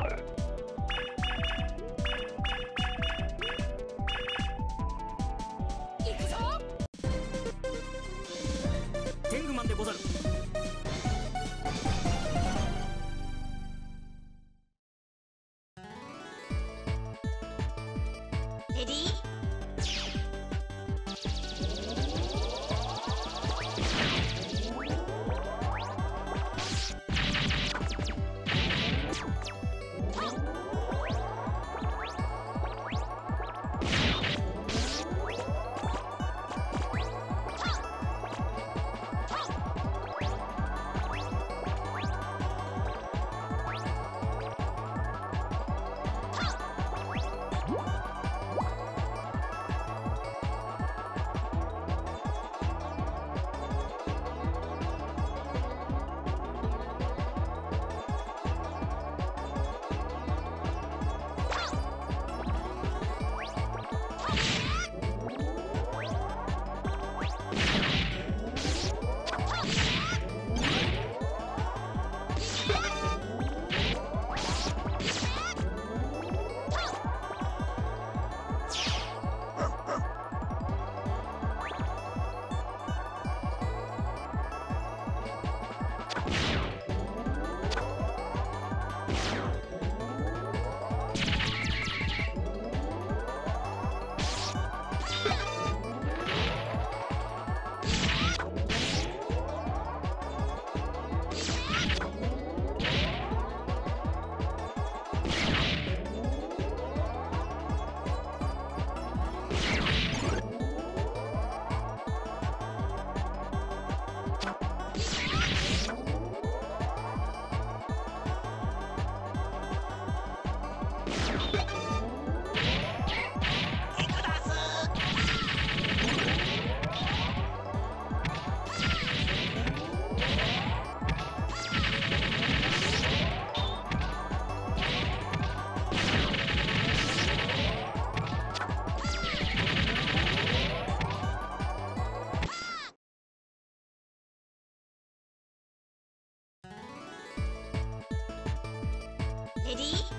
行くぞ。 天狗マンでござる。 レディー。レディー。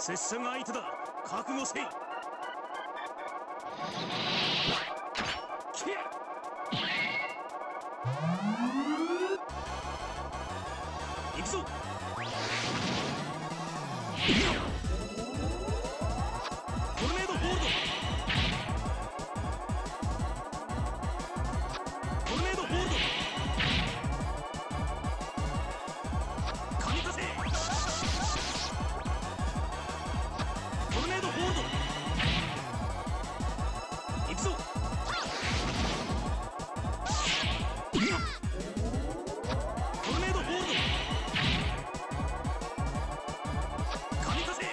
拙者が相手だ。覚悟せい。行くぞ。トルネードホールド。トルネードホールド。神風。トルネードホールド。行くぞ。トルネードホールド。神風。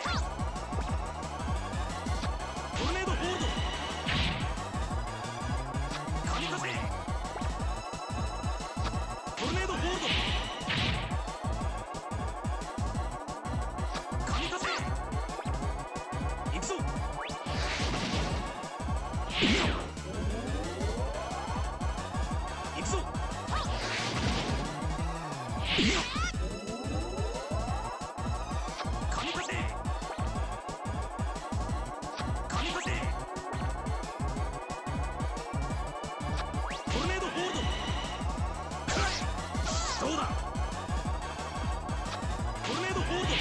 トルネードホールド。神風。トルネードホールド。神風。行くぞ。行くぞ。神風。神風。トルネードホールド。どうだ。トルネードホールド。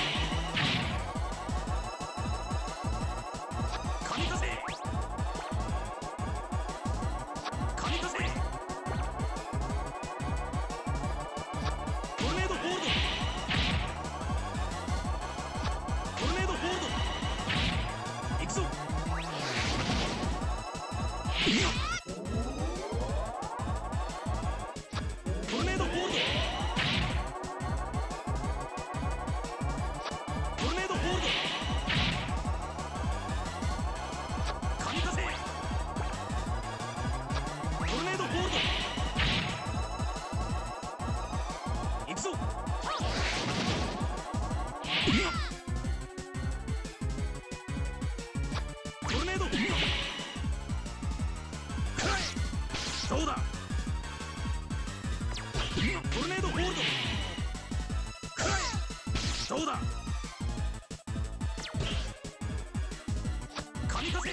神風。神風。トルネードホールド。トルネードホールド。行くぞ。トルネードホールド。トルネードホールド。神風。トルネードホールド。行くぞ。トルネードホールド。どうだ。トルネードホールド。どうだ。神風。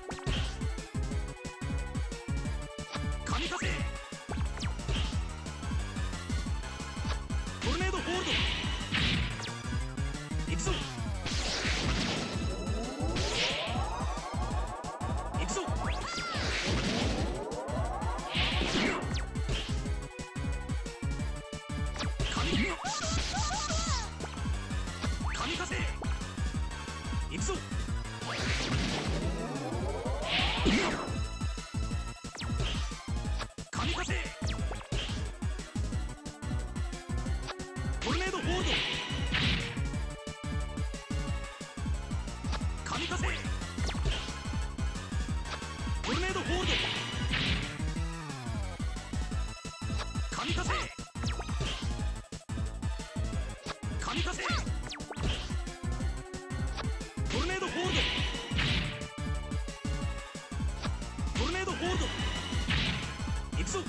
神風。トルネードホールド。行くぞ。行くぞ。神風。行くぞ。神風。トルネードホールド。神風。トルネードホールド。神風。神風。トルネードホールド。トルネードホールド。行くぞ。